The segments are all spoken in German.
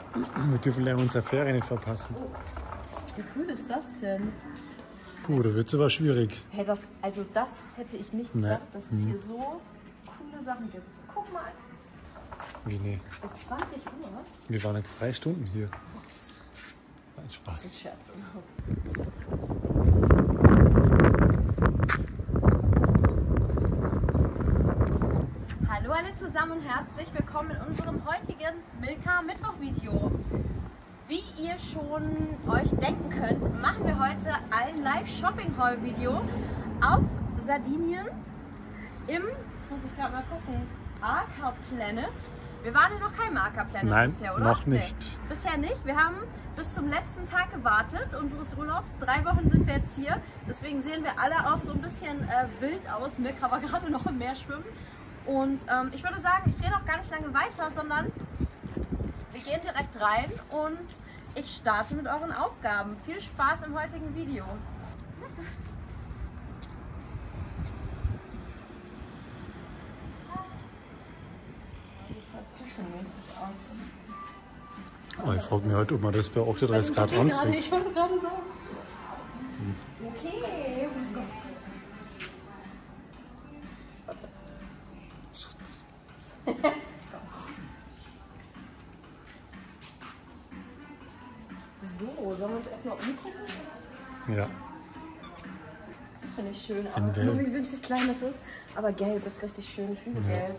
Wir dürfen ja unsere Ferien nicht verpassen. Oh. Wie cool ist das denn? Puh, da wird es aber schwierig. Hey, das hätte ich nicht gedacht, dass es hier so coole Sachen gibt. Guck mal. Wie, nee. Es ist 20 Uhr. Wir waren jetzt 3 Stunden hier. Was? Nein, Das ist Spaß. ein Scherz. Hallo alle zusammen und herzlich willkommen in unserem heutigen Milka-Mittwoch-Video. Wie ihr schon euch denken könnt, machen wir heute ein Live-Shopping-Haul-Video auf Sardinien im, jetzt muss ich gerade mal gucken, Arca Planet. Wir waren ja noch kein Arca Planet bisher, oder? Noch nicht. Nee, bisher nicht. Wir haben bis zum letzten Tag gewartet unseres Urlaubs. 3 Wochen sind wir jetzt hier. Deswegen sehen wir alle auch so ein bisschen wild aus. Milka war gerade noch im Meer schwimmen. Und ich würde sagen, ich rede auch gar nicht lange weiter, sondern wir gehen direkt rein und ich starte mit euren Aufgaben. Viel Spaß im heutigen Video. Oh, ich frage mich heute, ob man das bei 38 Grad anzieht. Ich wollte gerade sagen. Okay. Oh Gott. Warte. Schatz. So, sollen wir uns erstmal umgucken? Ja. Das finde ich schön. Aber nur wie winzig klein das ist. Aber gelb ist richtig schön. Ich liebe gelb.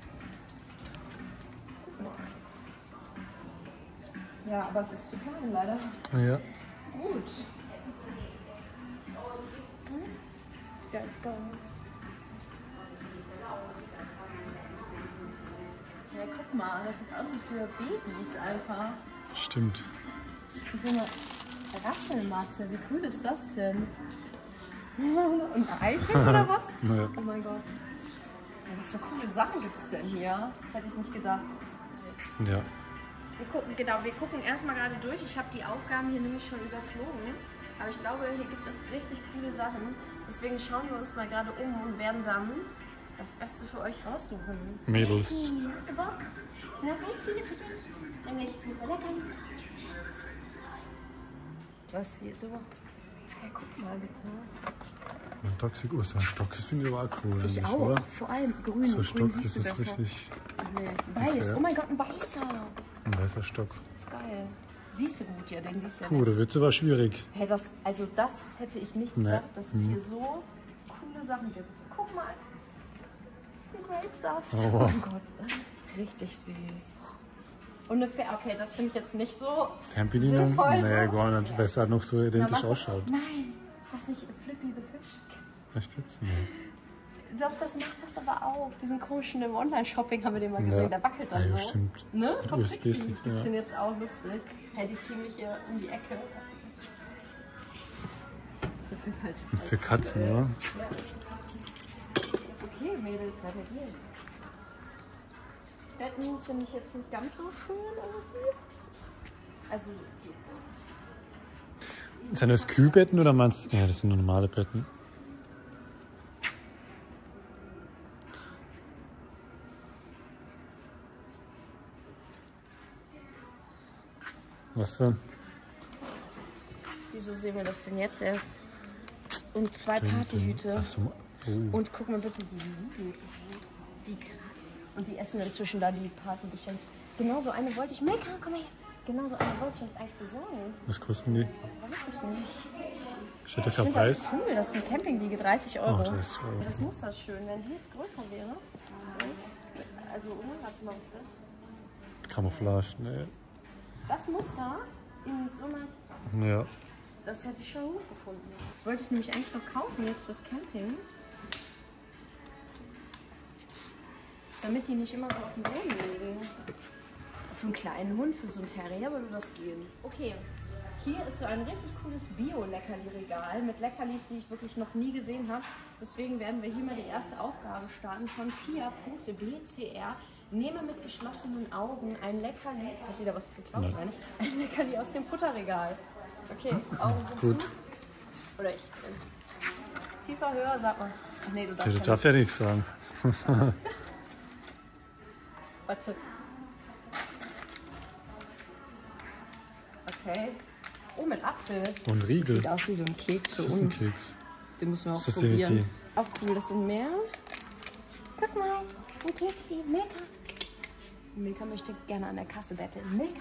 Ja, aber es ist zu klein leider. Ja. Gut. Ganz geil. Ja, guck mal, das sieht aus wie für Babys einfach. Stimmt. So eine Raschelmatte, wie cool ist das denn? Und Eifel oder was? Ja. Oh mein Gott. Ja, was für coole Sachen gibt es denn hier? Das hätte ich nicht gedacht. Ja. Wir gucken erstmal gerade durch. Ich habe die Aufgaben hier nämlich schon überflogen. Aber ich glaube, hier gibt es richtig coole Sachen. Deswegen schauen wir uns mal gerade um und werden dann das Beste für euch raussuchen. Mädels. Hey, hast du Bock? Es sind noch ganz viele für dich. Nämlich super lecker. Was hier so? Hey, guck mal bitte. Ein Toxic so ein Stock, das finde ich aber auch cool. Ich auch. Oder? Vor allem grün. So ein Grün Stock, siehst das du ist besser. richtig. Ach nee. Weiß. Okay. Oh mein Gott, ein weißer. Ein weißer Stock. Das ist geil. Siehst du gut, ja, den siehst du ja Puh, nicht. da wird es aber schwierig. Hey, das hätte ich nicht gedacht, dass es hier so coole Sachen gibt. Guck mal. Ein Grapesaft. Oh. Oh Gott. Richtig süß. Und eine okay, das finde ich jetzt nicht so Fernbedienung? sinnvoll. Nee, gar nicht, weil es halt noch so identisch warte. ausschaut. Nein, ist das nicht Flippy the Fish? Echt jetzt? Nee. Doch, das macht das aber auch. Diesen komischen im Online-Shopping haben wir den mal gesehen. Der wackelt dann so. Stimmt. Ne? Vom Trixie. USB-Stick, Die sind jetzt auch lustig. Hey, die ziehen mich hier um die Ecke. Das ist auf jeden Fall Und für Katzen, oder? Ja. Okay, Mädels, weiter geht's. Betten finde ich jetzt nicht ganz so schön irgendwie. Also geht so. Sind das Kühlbetten oder meinst du? Ja, das sind nur normale Betten. Was denn? Wieso sehen wir das denn jetzt erst? Und 2 Partyhüte. Ach so. Und guck mal bitte, die krass. Und die essen inzwischen da die Partygeschenke. Genau so eine wollte ich. Milka, komm her. Genau so eine wollte ich uns eigentlich besorgen. Was kosten die? Weiß ich nicht. Steht da Ich kein finde Preis? das cool, das ist eine Campingwiege, 30 Euro. Oh, 30 Euro. Das Muster ist schön, wenn die jetzt größer wäre. So. Also, warte mal, was ist das? Camouflage, ne? Das Muster in so einer... Ja. Das hätte ich schon gut gefunden. Das wollte ich nämlich eigentlich noch kaufen jetzt fürs Camping. Damit die nicht immer so auf dem Boden liegen. Für einen kleinen Hund, für so einen Terrier würde das gehen. Okay, hier ist so ein richtig cooles Bio-Leckerli-Regal mit Leckerlis, die ich wirklich noch nie gesehen habe. Deswegen werden wir hier mal die erste Aufgabe starten von Pia.bcr. Nehme mit geschlossenen Augen ein Leckerli. Hat jeder was geklaut? Ja. Nein. Ein Leckerli aus dem Futterregal. Okay, Augen sind Gut. zu. Oder ich. Tiefer, höher, sag mal. Ach nee, du darfst Du darfst ja nichts sagen. Warte. Okay. Oh, mit Apfel. Und Das Riegel. sieht aus wie so ein Keks für Das ist ein uns. Keks. Den müssen wir auch Ist das probieren. Auch cool, das sind mehr. Guck mal, ein Keksi, Milka. Milka möchte gerne an der Kasse betteln. Milka.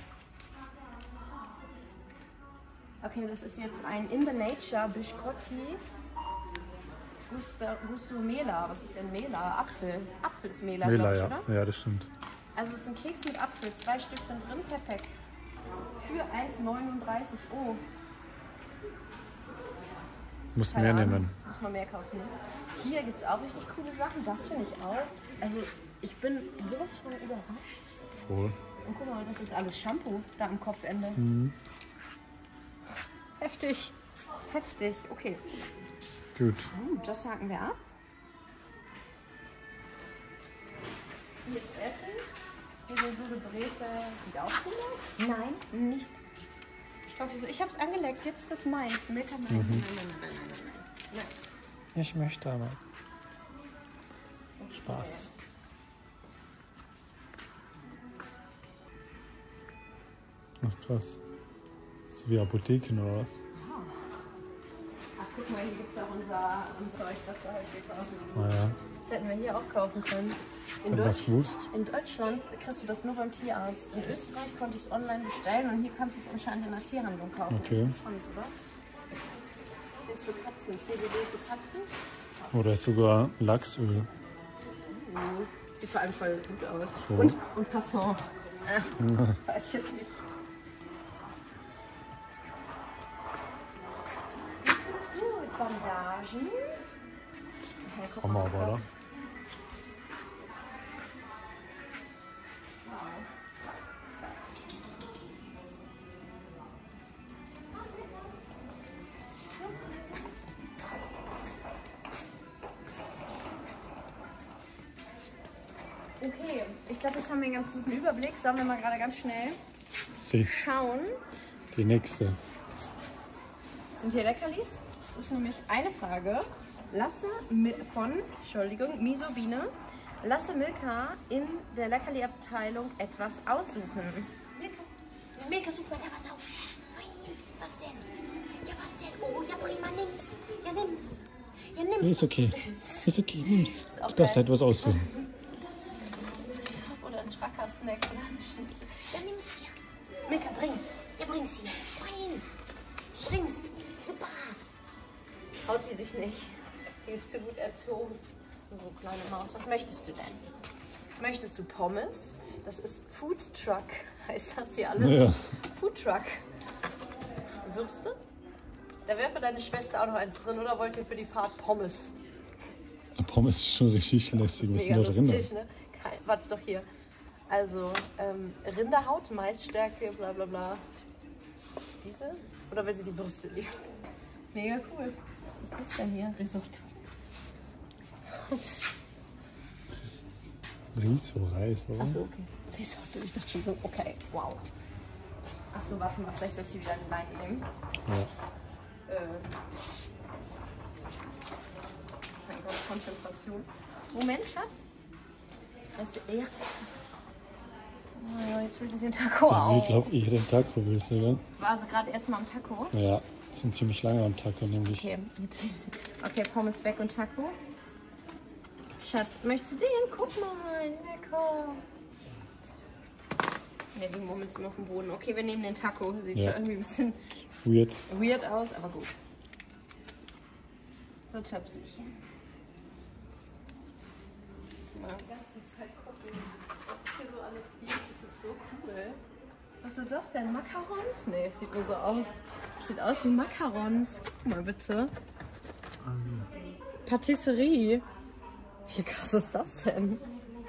Okay, das ist jetzt ein In the Nature Biscotti. Gusto Mela. Was ist denn Mela? Apfel. Apfel ist Mela, Mela, glaube ich, ja. oder? Ja, das stimmt. Also es ist ein Keks mit Apfel. 2 Stück sind drin. Perfekt. Für 1,39. Oh. Musst Keine mehr Ahnung. nehmen. Muss man mehr kaufen. Ne? Hier gibt es auch richtig coole Sachen. Das finde ich auch. Also ich bin sowas von überrascht. Voll. Und guck mal, das ist alles Shampoo da am Kopfende. Heftig. Heftig. Okay. Gut. Das haken wir ab. Hier ist Essen. Hier sind so Gebräte. Sieht auch cool aus? Nein, nicht. Ich hoffe so. Ich habe es angeleckt. Jetzt ist das meins. Milka, nein. Nein. Ich möchte aber. Spaß. Ach krass. So wie Apotheken oder was? Ach, guck mal, hier gibt es auch unser Zeug, was wir halt hier kaufen. Naja. Das hätten wir hier auch kaufen können. Wenn du was gewusst. In Deutschland kriegst du das nur beim Tierarzt. In Österreich konnte ich es online bestellen und hier kannst du es anscheinend in der Tierhandlung kaufen. Okay. Interessant, oder? Das ist für Katzen. CBD für Katzen. Oder sogar Lachsöl. Sieht vor allem voll gut aus. So. Und Parfum. Weiß ich jetzt nicht. Gut, Bandagen. Hey, guck Hammer, mal, aber, oder? krass. Okay, ich glaube, jetzt haben wir einen ganz guten Überblick. Sollen wir mal gerade ganz schnell schauen. Die nächste. Sind hier Leckerlis? Das ist nämlich eine Frage. Misobine. Lasse Milka in der Leckerli-Abteilung etwas aussuchen. Milka, such mal da was aus. Nein, was denn? Ja, was denn? Oh, ja, prima, nimm's. Ja, nimm's. Ja, nimm's. Ist okay. Ist okay, nimm's. Ist auch Du darfst geil. halt was aussuchen. Oder ein Tracker-Snack oder ein Schnitzel. Ja, nimm's hier. Milka, bring's. Ja, bring's hier. Fein. Bring's. Super. Traut sie sich nicht. Die ist zu gut erzogen. So, kleine Maus, was möchtest du denn? Möchtest du Pommes? Das ist Food Truck, heißt das hier alle? Ja. Food Truck. Würste? Da wäre für deine Schwester auch noch eins drin, oder wollt ihr für die Fahrt Pommes? Pommes ist schon richtig lässig. Was ist Mega denn da drin? lustig, ne? Warte doch hier. Also, Rinderhaut, Maisstärke, bla bla bla. Diese? Oder will sie die Würste nehmen? Mega cool. Was ist das denn hier? Risotto. Was? Riso, Reis, oder? Achso, okay. Risotto, ich dachte schon so, okay, wow. Achso, warte mal, vielleicht soll ich sie wieder in Leine nehmen. Ja. Mein Gott, Konzentration. Moment, Schatz. Das ist erst. Oh ja, jetzt will sie den Taco Ich auch. glaube, ich den Taco willst du, gell? War sie gerade erstmal am Taco? Ja, sind ziemlich lange am Taco, nämlich. Okay, jetzt. Okay, Pommes weg und Taco. Schatz, möchtest du den? Guck mal, lecker. Ne, die Murmeln sind auf dem Boden. Okay, wir nehmen den Taco. Sieht Ja. zwar irgendwie ein bisschen Weird. weird aus, aber gut. So Töpselchen. Mal die ganze Zeit gucken, was es hier so alles gibt. Das ist so cool. Was ist das denn? Macarons? Nee, sieht nur so aus. Sieht aus wie Macarons. Guck mal bitte. Patisserie. Wie krass ist das denn?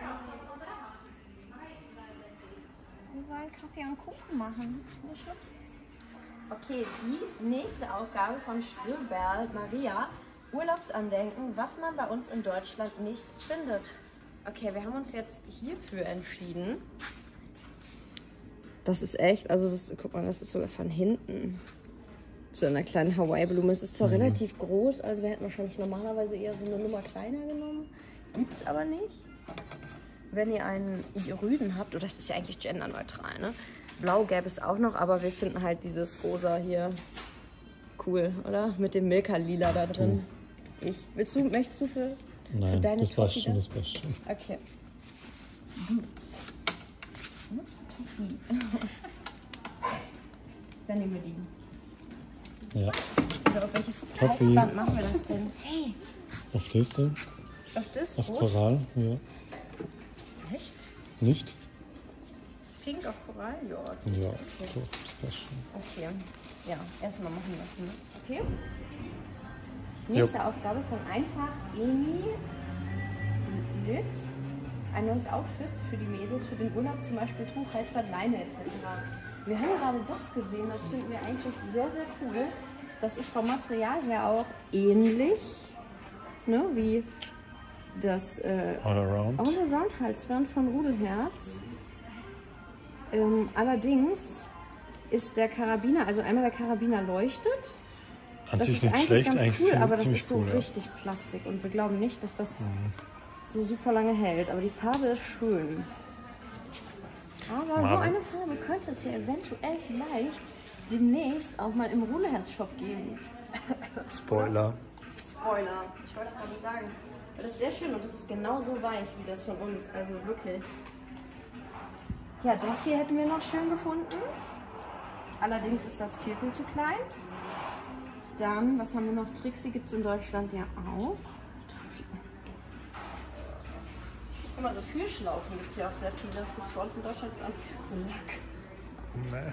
Wir sollen Kaffee und Kuchen machen. Wir schubsen. Okay, die nächste Aufgabe von Stöberl Maria. Urlaubsandenken, was man bei uns in Deutschland nicht findet. Okay, wir haben uns jetzt hierfür entschieden. Das ist echt, also das, guck mal, das ist sogar von hinten. So einer kleinen Hawaii-Blume. Es ist zwar relativ groß, also wir hätten wahrscheinlich normalerweise eher so eine Nummer kleiner genommen. Gibt es aber nicht. Wenn ihr einen Rüden habt, oder das ist ja eigentlich genderneutral, ne? Blau gäbe es auch noch, aber wir finden halt dieses Rosa hier cool, oder? Mit dem Milka-Lila da drin. Möchtest du für Nein, deine das war Toffee schon das? das Beste. Okay. Gut. Ups, Toffee. Dann nehmen wir die. Ja. Oder auf welches Toffee. Halsband machen wir das denn? Hey, Auf das da? auf das? Auf Rot? Coral? Ja. Echt? Nicht? Pink auf Coral? Ja. Ja, doch, das passt schon. Okay. Ja, erstmal machen lassen. Ne? Okay. Nächste Aufgabe von Einfach Emi Lütt. Ein neues Outfit für die Mädels, für den Urlaub, zum Beispiel Tuch, Halsband, Leine etc. Wir haben gerade das gesehen, das finden wir eigentlich sehr, sehr cool. Das ist vom Material her auch ähnlich, ne, wie das All-Around Halsband von Rudelherz. Allerdings ist der Karabiner, also einmal der Karabiner leuchtet. An Das sich ist nicht eigentlich schlecht, ganz eigentlich cool, aber das ziemlich ist so cool. Ja. richtig Plastik und wir glauben nicht, dass das so super lange hält. Aber die Farbe ist schön. Aber so eine Farbe könnte es ja eventuell vielleicht demnächst auch mal im Rudelherz-Shop geben. Spoiler. Spoiler, ich wollte es gerade sagen. Aber das ist sehr schön und das ist genauso weich wie das von uns. Also wirklich. Ja, das hier hätten wir noch schön gefunden. Allerdings ist das viel, viel zu klein. Dann, was haben wir noch? Trixie gibt es in Deutschland ja auch. Guck mal, so Fühlschlaufen gibt es ja auch sehr viele. Das gibt es bei uns in Deutschland jetzt auch so Lack. Nee.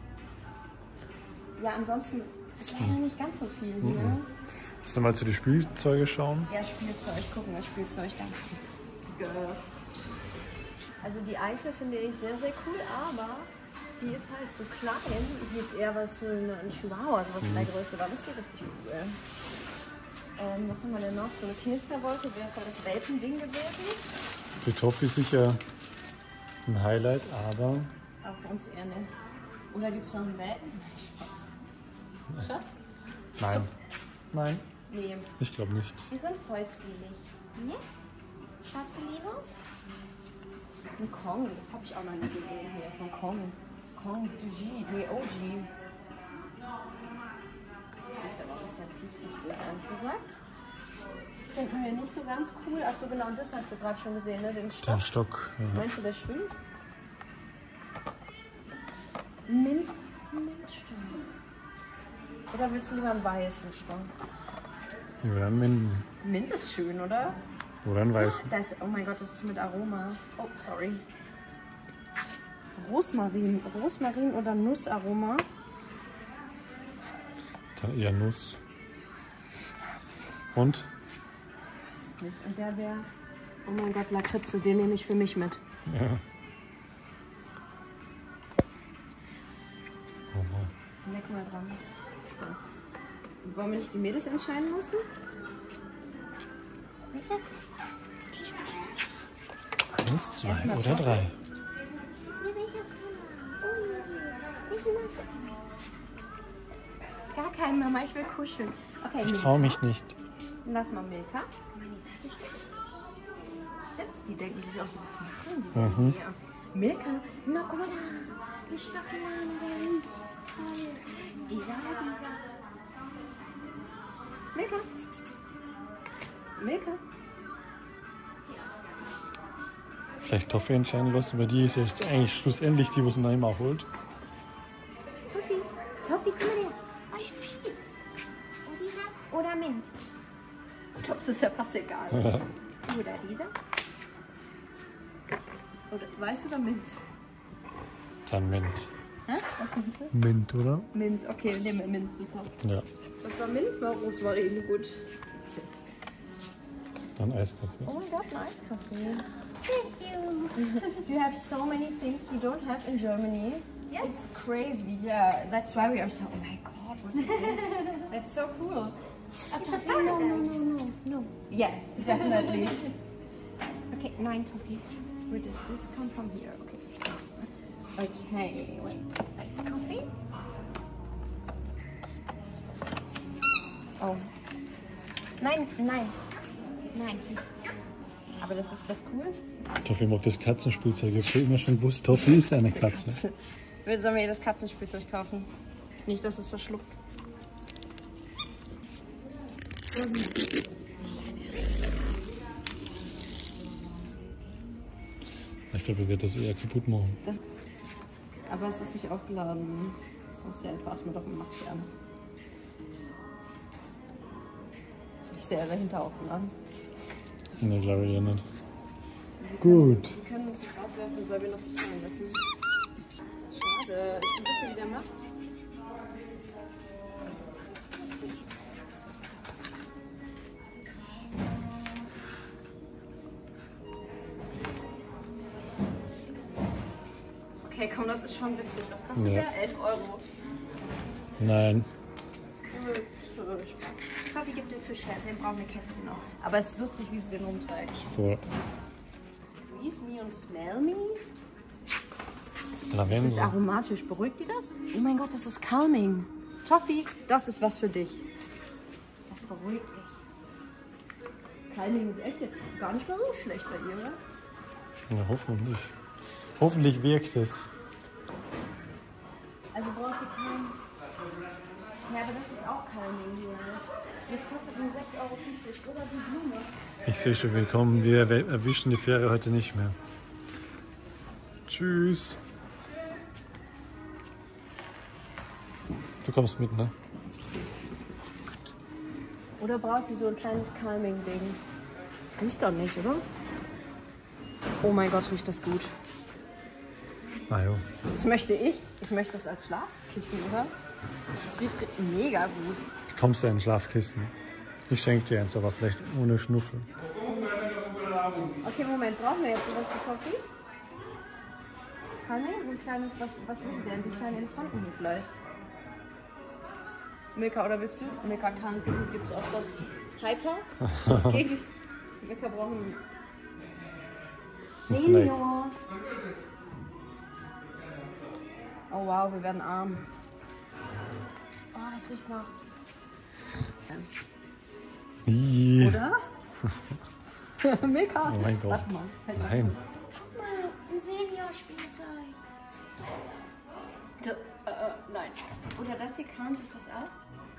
Ja, ansonsten ist leider nicht ganz so viel hier. Willst du mal zu den Spielzeuge schauen? Ja, Spielzeug. Gucken wir Spielzeug dann. Girls. Also die Eichel finde ich sehr, sehr cool, aber die ist halt so klein. Die ist eher was für einen Chihuahua, sowas in der Größe. Dann ist die richtig cool. Was haben wir denn noch? So eine Knisterwolke wäre voll das Welpending gewesen. Für Toffee sicher ein Highlight, aber Aber für uns eher nicht. Oder gibt es noch einen Welpen? Schatz? nein. Nein, Nee, ich glaube nicht. die sind vollzählig. Ne? Schatzelinos? Ein Kong, das habe ich auch noch nie gesehen hier. Von Kong. Kong Duji, nee, OG. Das riecht aber ein bisschen fies, ehrlich gesagt. Finden wir nicht so ganz cool. Achso, genau, und das hast du gerade schon gesehen, ne? Den Stock. Den Stock. Ja. Meinst du, der schwimmt? Mintstock. Oder willst du lieber einen weißen Stock? Oder ein Minden. Mint ist schön, oder? Oder ein weißen. Das, oh mein Gott, das ist mit Aroma. Oh, sorry. Rosmarin. Rosmarin oder Nussaroma. Dann eher Nuss. Und? Das ist nicht. Und der wäre. Oh mein Gott, Lakritze, den nehme ich für mich mit. Ja. Leck mal dran. Spaß. Wollen wir nicht die Mädels entscheiden lassen? Welches ist das? 1, 2 Erstmal oder 3. Ja, welches du? Oh je. Welchen magst du? Gar keinen, Mama, ich will kuscheln. Okay, Ich traue mich nicht. Lass mal Milka. Sitzt, die denken sich auch so, was machen die denn hier? Milka, na guck mal da. Ein Stockenladen. Toll. Dieser oder dieser? Milka. Milka. Vielleicht Toffee entscheiden lassen, aber die ist jetzt eigentlich schlussendlich die, was man immer holt. Toffee. Toffee, komm mal her. Toffee. Und dieser oder Mint? Ich glaube, es ist ja fast egal. Oder dieser? Oder weiß oder Mint? Dann Mint. Hä? Was meinst du? Mint, oder? Mint, okay, nehmen wir Mint, super. Ja. Was war Mint? War Rosmarin, gut. Dann Eiskaffee. Oh mein Gott, ein Eiskaffee. Thank you. You have so many things we don't have in Germany. Yes. It's crazy, yeah. That's why we are so. Oh my God, what is this? That's so cool. A toffee? No. Yeah, definitely. Okay, 9 toffee. Where does this come from here? Okay. Okay, wait. Iced coffee. Oh. Nein. Aber das ist das cool? Toffee mag das Katzenspielzeug. Ich habe schon immer schon gewusst, Toffee ist eine Katze. Sollen wir ihr das Katzenspielzeug kaufen? Nicht, dass es verschluckt. Ich glaube, er wird das eher kaputt machen. Aber es ist nicht aufgeladen. Das muss ja einfach erstmal doch im Maxi an. Ich sehe dahinter aufgeladen. Ne, glaube ich ja nicht. Gut. Sie können uns nicht rauswerfen, weil wir noch bezahlen müssen. Schade. Ich weiß nicht, wie der macht. Okay, komm, das ist schon witzig. Was kostet der? 11 Euro. Nein. Kaffee gibt den Fisch her, den brauchen wir Kätzchen noch. Aber es ist lustig, wie sie den rumträgt. Voll. Squeeze me und smell me. Das Lavendel. ist aromatisch. Beruhigt die das? Oh mein Gott, das ist calming. Toffee, das ist was für dich. Das beruhigt dich. Calming ist echt jetzt gar nicht mal so schlecht bei ihr, oder? Ja, hoffentlich. Hoffentlich wirkt es. Also brauchst du kein... Ja, aber das ist auch calming hier. Das kostet nur 6,50 € oder die Blume. Ich sehe schon, willkommen. Wir erwischen die Fähre heute nicht mehr. Tschüss. Du kommst mit, ne? Gut. Oder brauchst du so ein kleines Calming-Ding? Das riecht doch nicht, oder? Oh mein Gott, riecht das gut. Ah, jo. Das möchte ich. Ich möchte das als Schlafkissen, oder? Das riecht mega gut. Du kommst ja in ein Schlafkissen. Ich schenke dir eins, aber vielleicht ohne Schnuffel. Okay, Moment. Brauchen wir jetzt sowas für Toffee? Calming? So ein kleines, was willst du denn? Die kleinen Elefanten hier vielleicht? Milka, oder willst du? Milka kann, gibt es auch das Hyper. Das geht. Milka brauchen Senior. Oh wow, wir werden arm. Oh, das riecht nach... Oder? Milka! Oh mein Gott. Warte mal. Nein. Guck mal, ein Senior-Spielzeug. Nein. Oder das hier, calmt dich das auch?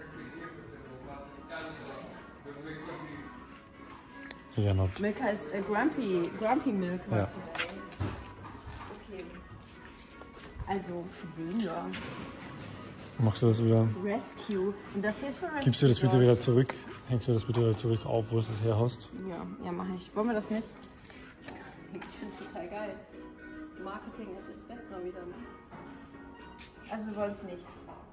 Ja, not. Milka ist Grumpy Milk. Ja. Okay. Also, Senior. Machst du das wieder? Rescue. Und das hier ist für Rescue. Gibst du das bitte wieder zurück? Hängst du das bitte wieder zurück auf, wo du das her hast? Ja, mache ich. Wollen wir das nicht? Ich finde es total geil. Marketing hat jetzt best mal wieder. Ne? Also wir wollen es nicht.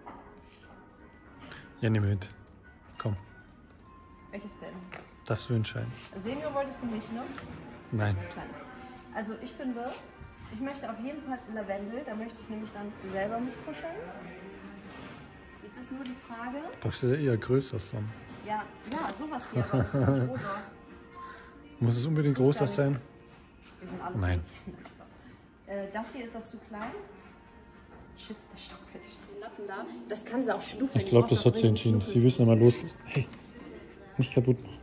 Ja, nimm mit. Komm, Welches denn? darfst du entscheiden. Senior wolltest du nicht, ne? Nein. Klein. Also ich finde, ich möchte auf jeden Fall Lavendel. Da möchte ich nämlich dann selber mit kuscheln. Jetzt ist nur die Frage... Brauchst du eher größer sein? Ja, sowas hier, aber das ist nicht rosa. Muss es unbedingt größer sein? Wir sind alles Nein. Mädchen. Das hier ist das zu klein. Shit, das Stockfett. Da. Das kann sie auch schnuffeln. Ich glaube, das hat sie entschieden. Sie müssen mal loslassen. Hey, nicht kaputt machen.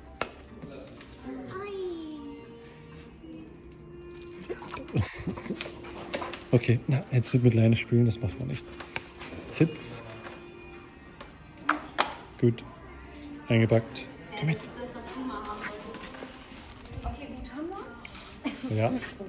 Okay, na, jetzt nicht mit Leine spielen, das macht man nicht. Sitz. Gut. Eingepackt. Komm mit. Das ist das, was du mal haben wolltest. Okay, gut, haben wir? Ja.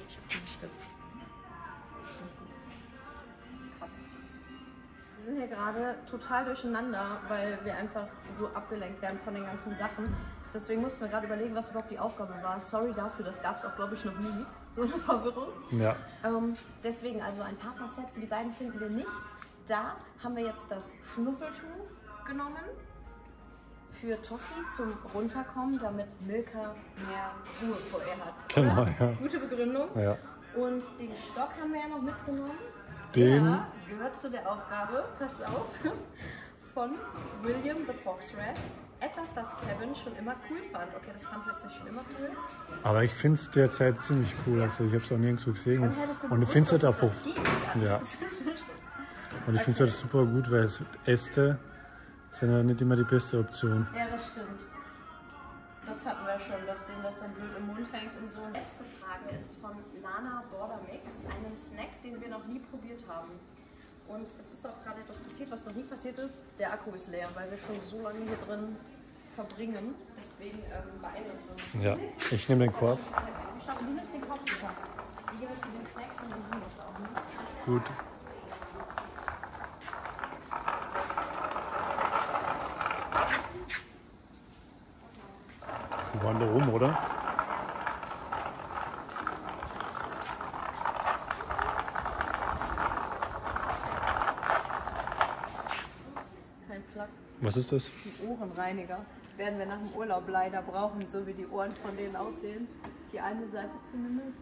Wir sind hier gerade total durcheinander, weil wir einfach so abgelenkt werden von den ganzen Sachen. Deswegen mussten wir gerade überlegen, was überhaupt die Aufgabe war. Sorry dafür, das gab es auch, glaube ich, noch nie, so eine Verwirrung. Ja. Deswegen also ein Partnerset für die beiden finden wir nicht. Da haben wir jetzt das Schnuffeltuch genommen für Toffee zum Runterkommen, damit Milka mehr Ruhe vor ihr hat. Genau, oder? ja. Gute Begründung. Ja. Und den Stock haben wir ja noch mitgenommen. Den- Der gehört zu der Aufgabe, pass auf, von William the Fox Rat. Etwas, das Kevin schon immer cool fand. Okay, das fand sie jetzt nicht schon immer cool. Aber ich finde es derzeit ziemlich cool. Also ich habe es auch nirgendwo gesehen. Dann hättest du Und ich gewusst, finde es halt dass auch es das gibt. Ja. Und ich finde es halt super gut, weil Äste sind ja nicht immer die beste Option. Ja, das stimmt. das hatten wir schon, dass denen das dann blöd im Mund hängt und so. Letzte Frage ist von Nana Border Mix, einen Snack, den wir noch nie probiert haben. Und es ist auch gerade etwas passiert, was noch nie passiert ist. Der Akku ist leer, weil wir schon so lange hier drin verbringen. Deswegen beeilen wir uns. Ja, ich nehme den Korb. Du nimmst den Korb super. Ich gebe jetzt hier den Snacks und dann haben wir das auch. Ne? Gut. Die waren da rum, oder? Kein Plug. Was ist das? Die Ohrenreiniger werden wir nach dem Urlaub leider brauchen, so wie die Ohren von denen aussehen. Die eine Seite zumindest.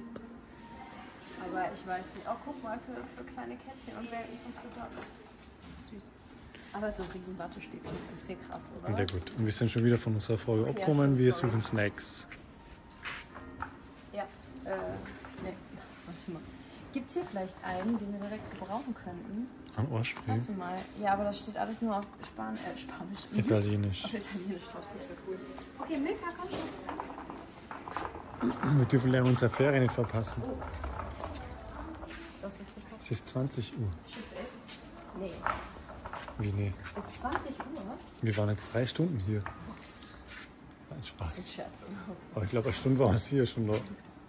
Aber ich weiß nicht. Oh, guck mal, für kleine Kätzchen und Welpen zum Futtern. Süß. Aber so ein riesen Wattestäbchen ist ein bisschen krass, oder? Ja gut, und wir sind schon wieder von unserer Folge Okay, abgekommen. ja, Wir sorry. suchen Snacks. Ja, ne, warte mal. Gibt es hier vielleicht einen, den wir direkt gebrauchen könnten? Am Ohrspiel. Warte mal. Ja, aber das steht alles nur auf Spanisch. Italienisch. Auf Italienisch, das ist nicht so cool. Okay, Milka, komm schon. Wir dürfen leider unsere Ferien nicht verpassen. Das ist verkauft. Es ist 20 Uhr. Nee. Wie nee? Es ist 20 Uhr? Wir waren jetzt 3 Stunden hier. Was? Nein, Das ist Spaß. ein Scherz, oder? Aber ich glaube, eine Stunde waren es hier schon noch.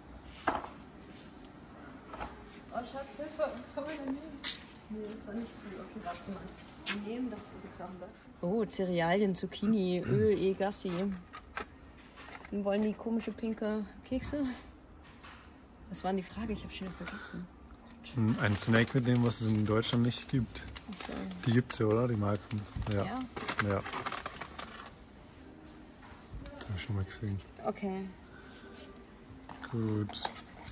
Oh, Schatz, Hilfe, was soll wir denn nehmen? Nee, das war nicht cool. Okay, warte mal. Wir nehmen das, gibt's auch da. Oh, Cerealien, Zucchini, Öl, Gassi. Dann wollen die komische pinke Kekse? Was war denn die Frage? Ich habe schon wieder vergessen. Ein Snack mitnehmen, was es in Deutschland nicht gibt. Achso. Die gibt's ja, oder? Die Marken. Ja. Ja? Ja. Das habe ich schon mal gesehen. Okay. Gut.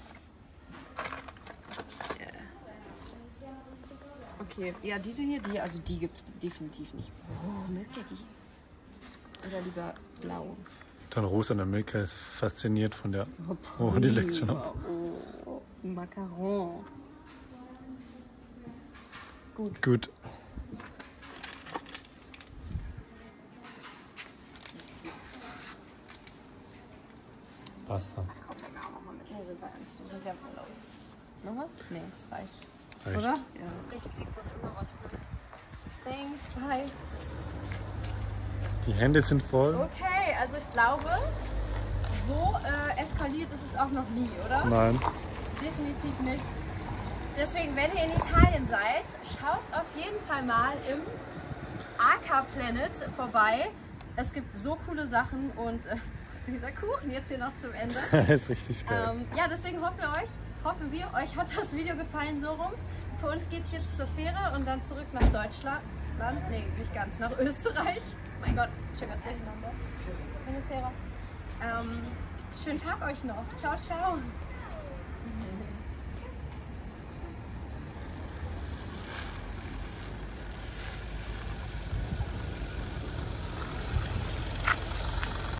Okay, ja, diese hier, die gibt es definitiv nicht. Oh, mögt ihr die? Oder lieber blau? Dann Rosa in der Milka ist fasziniert von der. Oh, die leckt schon ab. Oh, Macaron. Gut. Gut. Pasta. Komm, wir machen auch mal mit. Nee, sind wir eigentlich so. Sind wir im Urlaub. Noch was? Nee, es reicht. Reicht. Oder? Ja. Ich krieg sonst immer was. Thanks, bye. Die Hände sind voll. Okay, also ich glaube, so eskaliert ist es auch noch nie, oder? Nein. Definitiv nicht. Deswegen, wenn ihr in Italien seid, schaut auf jeden Fall mal im AK Planet vorbei. Es gibt so coole Sachen und dieser Kuchen jetzt hier noch zum Ende. Ist richtig geil. Ja, deswegen hoffen wir, euch hat das Video gefallen so rum. Für uns geht es jetzt zur Fähre und dann zurück nach Deutschland. Nee, nicht ganz, nach Österreich. Mein Gott, schön, dass ihr Schönen Tag euch noch. Ciao, ciao.